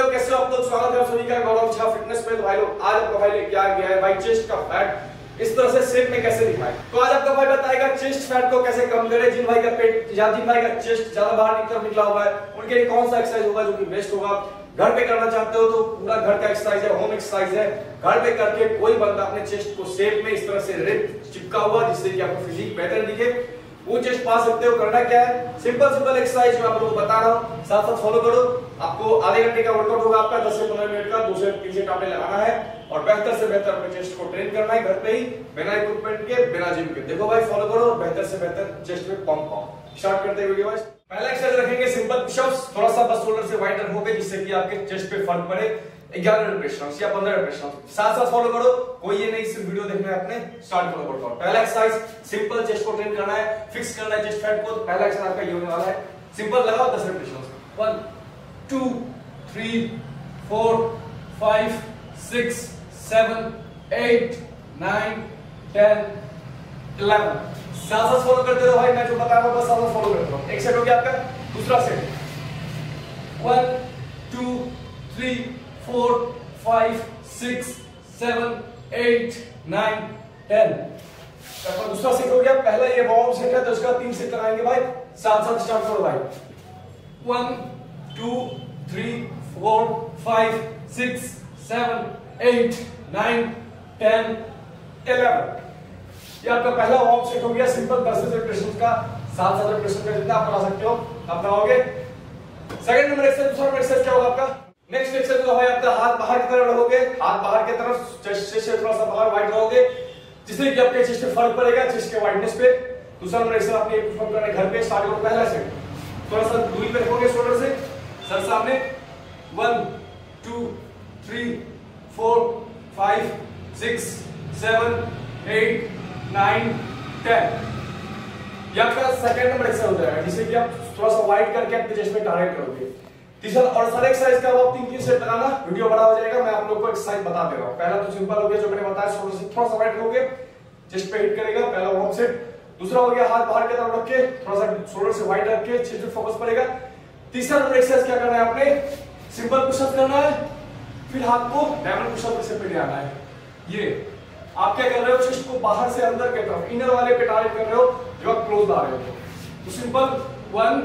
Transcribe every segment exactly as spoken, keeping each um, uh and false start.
भाई लोग कैसे हो आप लोग। स्वागत है आप सभी का गौरव झा फिटनेस में। तो भाई लोग आज आपका भाई लेके आ गया है भाई चेस्ट का फैट इस तरह से शेप में कैसे दिखाएं। तो आज आपका भाई बताएगा चेस्ट फैट को कैसे कम करें। जिन भाई का पेट या जिन भाई का चेस्ट ज्यादा बाहर निकल निकला हुआ है उनके लिए कौन सा एक्सरसाइज होगा जो कि बेस्ट होगा। घर पे करना चाहते हो तो पूरा घर का एक्सरसाइज है, होम एक्सरसाइज है। घर पे करके कोई बंदा अपने चेस्ट को शेप में इस तरह से रिप चिपका हुआ जिससे कि आपको फिजिक बेहतर दिखे वो चेस्ट पा सकते हो। करना क्या है, सिंपल सिंपल एक्सरसाइज जो आप लोगों को बता रहा हूँ साथ साथ फॉलो करो। आपको आधे घंटे का वर्कआउट होगा आपका, दस से पंद्रह मिनट का, दो से तीन से टापे लगाना है और बेहतर से बेहतर अपने चेस्ट को ट्रेन करना है घर पे ही, बिना इक्विपमेंट के, बिना जिम के। देखो भाई फॉलो करो और बेहतर से बेहतर चेस्ट में पंप पाओ। स्टार्ट करते हैं वीडियो। पहला एक्सरसाइज रखेंगे सिंपल पुशअप्स, थोड़ा सा बस शोल्डर से वाइड रखोगे जिससे कि आपके चेस्ट पे फर्क पड़े। ग्यारह रिपीटेशंस या पंद्रह रिपीटेशंस साथ साथ फॉलो करो। कोई ये नहीं सिर्फ वीडियो देखना है अपने, स्टार्ट करो वर्कआउट। पहला एक्सरसाइज सिंपल चेस्ट को ट्रेन करना है, फिक्स करना है चेस्ट फैट को। तो पहला एक्सरसाइज आपका ये होने वाला है, सिंपल लगाओ दस repetitions. One two three four five six seven eight nine ten eleven. साथ साथ फॉलो करते रहो भाई, मैं जो बता रहा हूं बस साथ साथ फॉलो करते रहो। एक सेट हो गया आपका, दूसरा set. One two three four five six seven eight nine ten. दूसरा सेट हो गया। पहला ये वार्म सेट है तो इसका तीन सेट लगाएंगे भाई, साथ साथ स्टार्ट करो भाई। One two three four five six seven eight nine ten eleven. ये आपका पहला वार्म सेट हो गया सिंपल दस रिपीटेशंस का, सात सात रिपीटेशन का जितना आप करा सकते हो आप लगाओगे। सेकंड नंबर एक्सरसाइज, दूसरा एक्सरसाइज क्या होगा आपका। नेक्स्ट एक्सरसाइज जो है आपका हाथ बाहर की तरफ रखोगे, हाथ बाहर की तरफ, चेस्ट से थोड़ा सा बाहर वाइड रखोगे जिससे कि आपके चेस्ट पे फर्क पड़ेगा, चेस्ट के वाइडनेस पे। दूसरा नंबर एक्सरसाइज आपने परफॉर्म करना है घर पे। स्टार्ट करो पहला सेट, थोड़ा सा दूरी पे रखोगे शोल्डर से, सर सामने। One two three four five six seven eight nine ten. ये आपका सेकंड नंबर एक्सरसाइज हो जाएगा जिससे कि आप थोड़ा सा वाइड करके अपने चेस्ट में टारगेट करोगे। तीसरा और सारे एक्सरसाइज का आप तीन तीन सेट लगाना, वीडियो बड़ा हो जाएगा। मैं आप लोगों को एक्सरसाइज बता दे रहा हूं। पहला तो सिंपल हो गया जो मैंने बताया, शोल्डर से थोड़ा सा वाइड रखोगे, चेस्ट पे हिट करेगा, पहला वार्म सेट। दूसरा हो गया हाथ बाहर की तरफ रख के थोड़ा सा शोल्डर से वाइड रख के चेस्ट पे फोकस पड़ेगा। तीसरा नंबर एक्सरसाइज क्या करना है आपने, सिंपल पुशअप करना है, फिर हाथ को डायमंड पुशअप से पे ले आना है। ये आप क्या कर रहे हो, चेस्ट को बाहर से अंदर की तरफ इनर वाले पे टारगेट कर रहे हो जब आप क्लोज ला रहे हो। तो सिंपल वन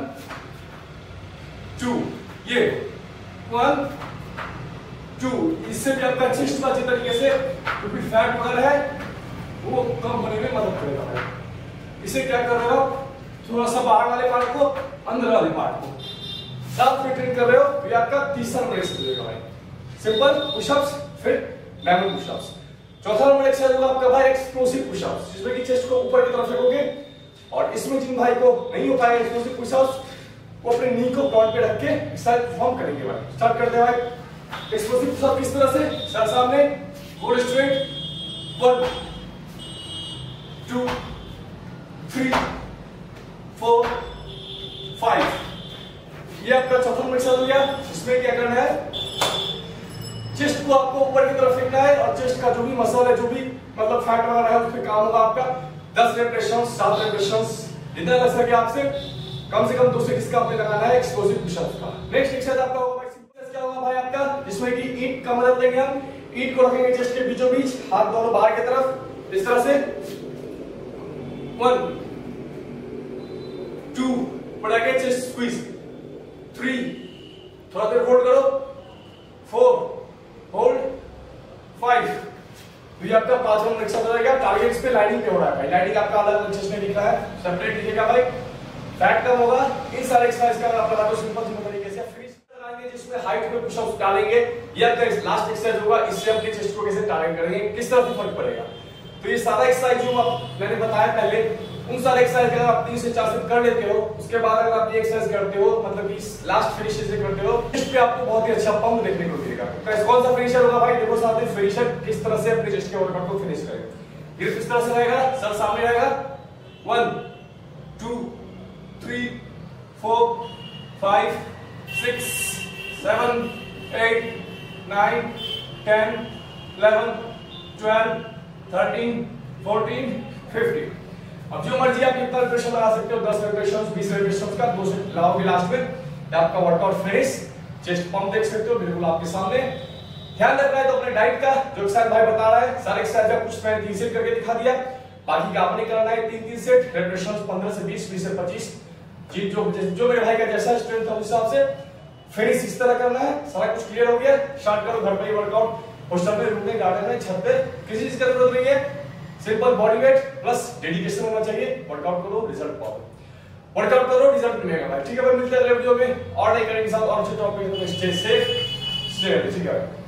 टू, ये वन टू। इससे भी आपका चेस्ट का अच्छी तरीके से जो भी फैट वगैरह है वो कम होने में मदद करेगा। इसे क्या कर रहे हो, थोड़ा सा बाहर वाले पार्ट को अंदर वाले पार्ट को साथ में ट्रेन कर रहे हो। ये आपका तीसरा नंबर एक्सरसाइज होगा भाई, सिंपल पुशअप्स फिर डायमंड पुशअप्स। चौथा नंबर एक्सरसाइज होगा आपका भाई एक्सप्लोसिव पुशअप्स, जिसमें कि चेस्ट को ऊपर की तरफ रखोगे और इसमें जिन भाई को नहीं हो पाएगा एक्सप्लोसिव पुशअप्स वो अपने नी को ग्राउंड पे रख के एक्सरसाइज परफॉर्म करेंगे भाई। स्टार्ट करते हैं भाई। एक्सप्लोसिव पुशअप किस तरह से, सर सामने, गोल straight. One two three four five. ये आपका चौथा नंबर एक्सरसाइज हो गया जिसमें क्या करना है, चेस्ट को आपको ऊपर की तरफ फेंकना है और चेस्ट का जो भी मसल है, जो भी मतलब फैट वगैरह है उस पे काम होगा आपका। दस रेपिटेशंस, सात रेपिटेशंस, जितना लग सके आपसे, कम से कम दो से किसका आपने लगाना है एक्सप्लोसिव पुशअप्स का। नेक्स्ट एक्सरसाइज आपका होगा भाई सिंपल क्या होगा भाई आपका, जिसमें कि ईंट का मदद लेंगे हम। ईंट को रखेंगे चेस्ट के बीचों बीच, हाथ दोनों बाहर की तरफ इस तरह से। वन टू, पड़ेगा चेस्ट स्क्वीज। थ्री, थोड़ा देर होल्ड करो। Four, hold. फाइव। तो ये आपका पांचवा नंबर एक्सरसाइज हो जाएगा। टारगेट्स पे लाइनिंग पे हो रहा है भाई, लाइनिंग आपका अलग चेस्ट में दिख रहा है, सेपरेट दिखेगा भाई, फैट कम होगा। इन सारे एक्सरसाइज का आप लगा दो सिंपल सिंपल तरीके से। फिनिश लगाएंगे जिसमें हाइट पे पुशअप्स डालेंगे। ये आपका लास्ट एक्सरसाइज होगा, इससे अपने चेस्ट को कैसे टारगेट करेंगे, किस तरह से फर्क पड़ेगा। तो ये सारा एक्सरसाइज जो आप मैंने बताया पहले, उन सारे एक्सरसाइज अगर आप तीन से चार सेट कर लेते हो, उसके बाद अगर आप ये एक्सरसाइज करते हो, मतलब कि लास्ट फिनिश से करते हो, इस पे आपको बहुत ही अच्छा पंप देखने को मिलेगा। तो कौन सा फिनिशर होगा भाई, देखो साथ में फिनिशर किस तरह से अपने चेस्ट के वर्कआउट को फिनिश करेगा। ये किस तरह से रहेगा, सर सामने रहेगा। One two three four five six seven eight nine ten eleven twelve thirteen fourteen fifteen. अब जो मर्जी आप कितना रिपीटेशन लगा सकते हो, दस रिपीटेशन, बीस रिपीटेशन का दो से लगाओगे लास्ट में, आपका वर्कआउट फिनिश। चेस्ट पंप देख सकते हो बिल्कुल आपके सामने। ध्यान रखना है तो अपने डाइट का, जो एक्सरसाइज भाई बता रहा है सारे एक्सरसाइज का कुछ मैंने तीन सेट करके दिखा दिया, बाकी का आपने करना है तीन तीन सेट, रेपिटेशंस पंद्रह से बीस, बीस से पच्चीस, जी जो जो मेरे भाई का जैसा स्ट्रेंथ है उस हिसाब से फिनिश इस तरह करना है। सारा कुछ क्लियर हो गया। स्टार्ट करो घर पे ही वर्कआउट, हॉस्टल में, रूम में, गार्डन में, छत पे, किसी चीज की जरूरत नहीं है। Simple body weight plus dedication होना चाहिए। वर्कआउट करो, रिजल्ट पाओ। वर्कआउट करो, रिजल्ट मिलेगा भाई। ठीक है भाई, मिलते हैं अगले वीडियो में और नए करेंगे साथ और अच्छे टॉपिक में। Stay safe, stay healthy. ठीक है।